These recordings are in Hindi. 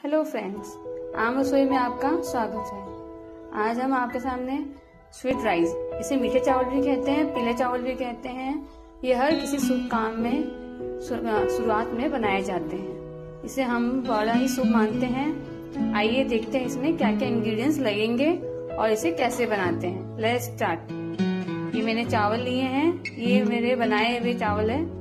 हेलो फ्रेंड्स, आम रसोई में आपका स्वागत है। आज हम आपके सामने स्वीट राइस, इसे मीठे चावल भी कहते हैं, पीले चावल भी कहते हैं। ये हर किसी शुभ काम में शुरुआत में बनाए जाते हैं। इसे हम बड़ा ही शुभ मानते हैं। आइए देखते हैं इसमें क्या क्या इंग्रेडिएंट्स लगेंगे और इसे कैसे बनाते हैं। Let's start. ये मैंने चावल लिए हैं, ये मेरे बनाए हुए चावल है।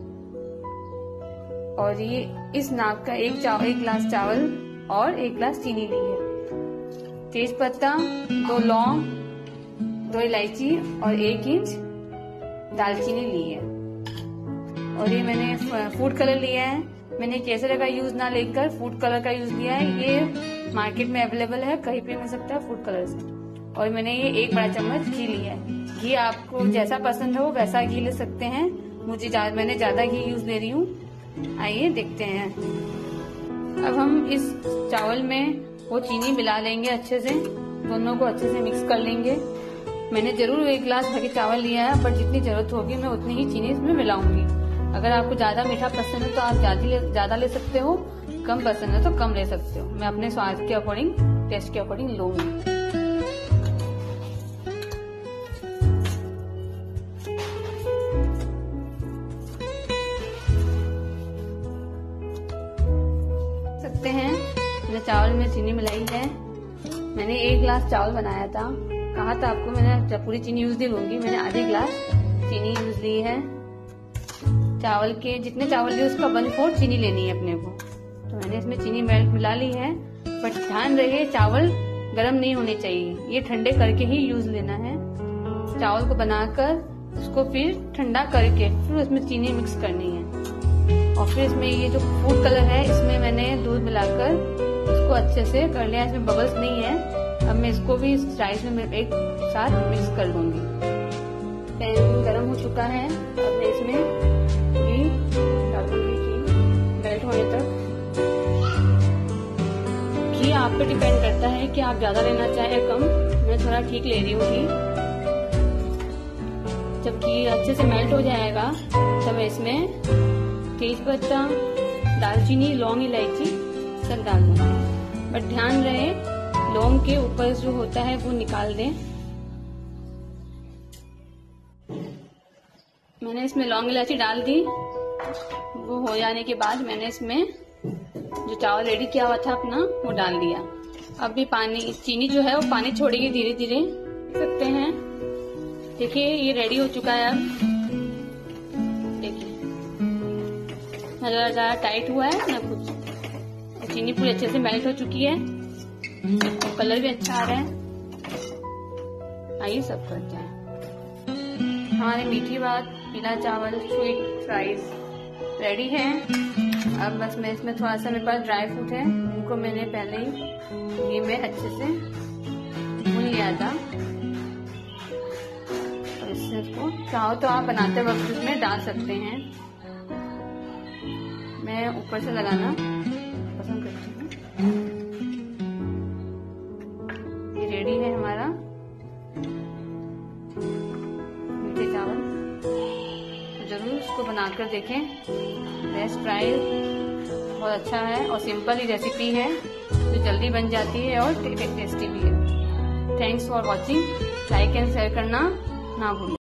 और ये इस नाप का एक गिलास चावल और 1 गिलास चीनी ली है। तेज पत्ता, 2 लौंग, 2 इलायची और 1 इंच दालचीनी ली है। और ये मैंने फूड कलर लिया है। मैंने केसर का यूज ना लेकर फूड कलर का यूज लिया है। ये मार्केट में अवेलेबल है, कहीं पे मिल सकता है फूड कलर से। और मैंने ये 1 बड़ा चम्मच घी लिया है। घी आपको जैसा पसंद हो वैसा घी ले सकते हैं। मैंने ज्यादा घी यूज ले रही हूँ। आइए देखते हैं। अब हम इस चावल में वो चीनी मिला लेंगे अच्छे से, दोनों को अच्छे से मिक्स कर लेंगे। मैंने जरूर 1 गिलास भर के चावल लिया है, पर जितनी जरूरत होगी मैं उतनी ही चीनी इसमें मिलाऊंगी। अगर आपको ज्यादा मीठा पसंद है तो आप ज्यादा ले सकते हो, कम पसंद है तो कम ले सकते हो। मैं अपने स्वाद के अकॉर्डिंग, टेस्ट के अकॉर्डिंग लूंगी। सकते हैं मैंने चावल में चीनी मिलाई है। मैंने 1 गिलास चावल बनाया था, कहा था आपको मैंने पूरी चीनी यूज नहीं लूंगी। मैंने आधे गिलास चीनी यूज ली है। चावल के जितने चावल लिए उसका 1/4 चीनी लेनी है अपने को। तो मैंने इसमें चीनी मिला ली है। बट ध्यान रहे चावल गर्म नहीं होने चाहिए, ये ठंडे करके ही यूज लेना है। चावल को बनाकर उसको फिर ठंडा करके फिर उसमें चीनी मिक्स करनी है। और फिर इसमें ये जो फूड कलर है, इसमें मैंने दूध मिलाकर इसको अच्छे से कर लिया। इसमें बबल्स नहीं है। अब मैं इसको भी इस राइस में एक साथ मिक्स कर लूंगी। पैन गरम हो चुका है। अब मैं इसमें घी डाल दूंगी, मेल्ट होने तक। घी आप पे डिपेंड करता है कि आप ज्यादा लेना चाहे कम। मैं थोड़ा ठीक ले रही हूँ घी। जब घी अच्छे से मेल्ट हो जाएगा तब मैं इसमें तेज पत्ता, दालचीनी, लौंग, इलायची सब डाल दूंगी। बट ध्यान रहे लौंग के ऊपर जो होता है वो निकाल दें। मैंने इसमें लौंग इलायची डाल दी। वो हो जाने के बाद मैंने इसमें जो चावल रेडी किया हुआ था अपना वो डाल दिया। अब भी चीनी जो है वो पानी छोड़ेगी धीरे धीरे। देख सकते हैं, देखिए ये रेडी हो चुका है। अब ना ज्यादा टाइट हुआ है ना कुछ। चीनी पूरी अच्छे से मेल्ट हो चुकी है और कलर भी अच्छा आ रहा है। आइए सब करते हैं। हमारे मीठी भात, पीला चावल, स्वीट राइस रेडी है। अब बस मैं इसमें थोड़ा सा मेरे पास ड्राई फ्रूट है, इनको मैंने पहले ही घी में अच्छे से भून लिया था। और इसको चाहो तो आप बनाते वक्त इसमें डाल सकते हैं। मैं ऊपर से लगाना पसंद करती हूँ। ये रेडी है हमारा मीठे चावल। जरूर इसको बनाकर देखें। बेस्ट ट्राई, बहुत अच्छा है और सिंपल ही रेसिपी है जो जल्दी बन जाती है और टेस्टी भी है। Thanks for watching. Like and share करना ना भूलें।